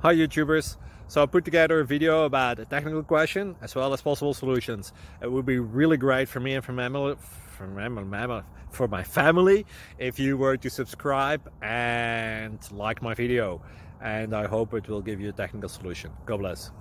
Hi YouTubers! So I put together a video about a technical question as well as possible solutions. It would be really great for me and for my family if you were to subscribe and like my video, and I hope it will give you a technical solution. God bless.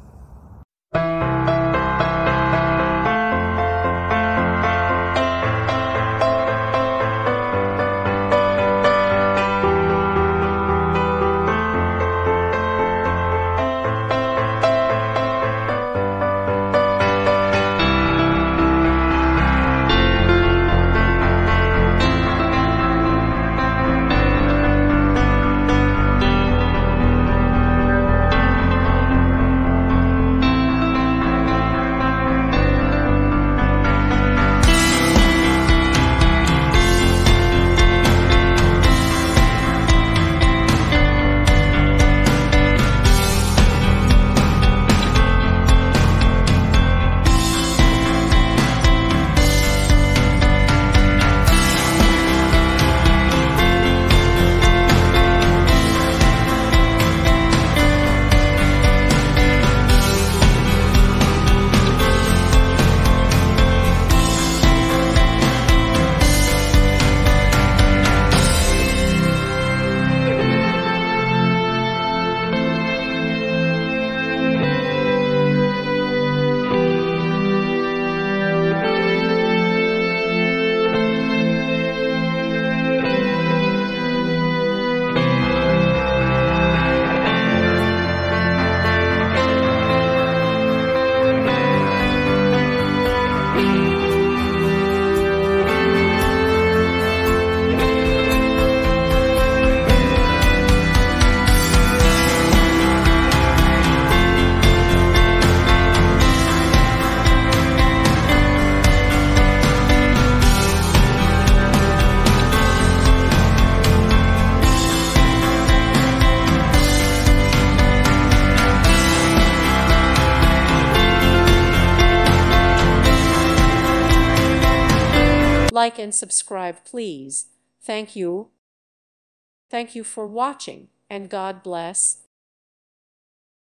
Like and subscribe, please. Thank you. Thank you for watching, and God bless.